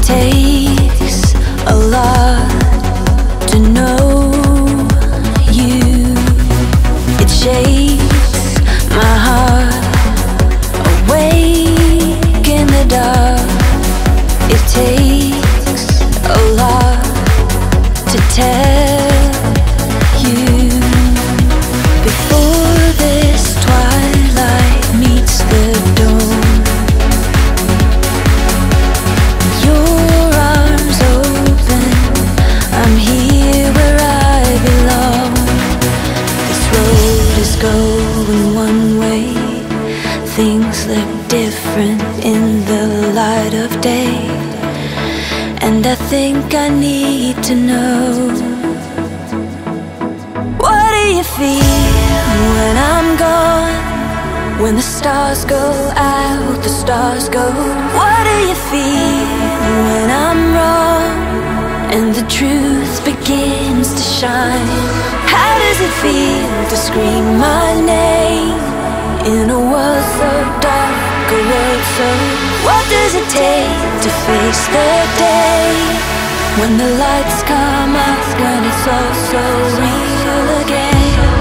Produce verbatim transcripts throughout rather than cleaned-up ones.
takes a lot to know you. It shakes my heart awake in the dark. It takes a lot to tell you. Before this twilight meets the dawn, your arms open, I'm here where I belong. This road is going one way, things look different in the light of day, and I think I need to know, what do you feel when I'm gone? When the stars go out, the stars go. What do you feel when I'm wrong and the truth begins to shine? How does it feel to scream my name in a world so dark, a world so... What does it take to face the day when the lights come up, when it's all so real again?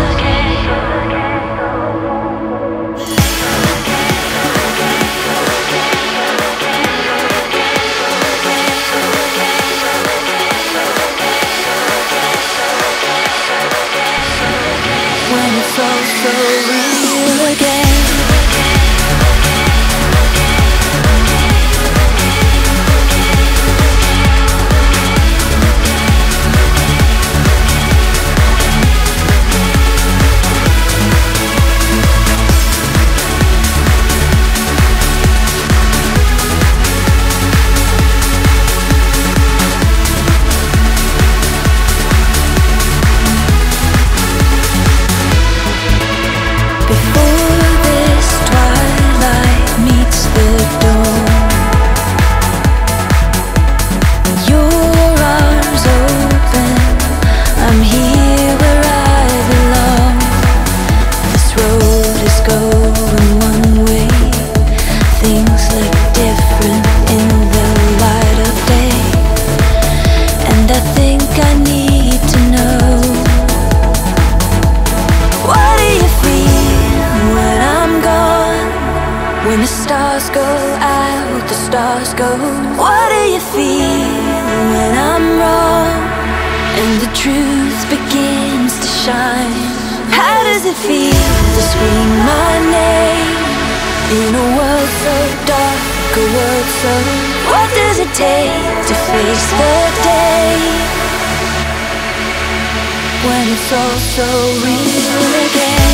When it's all so real again. When the stars go out, the stars go. What do you feel when I'm wrong and the truth begins to shine? How does it feel to scream my name in a world so dark, a world so... What does it take to face the day when it's all so real again?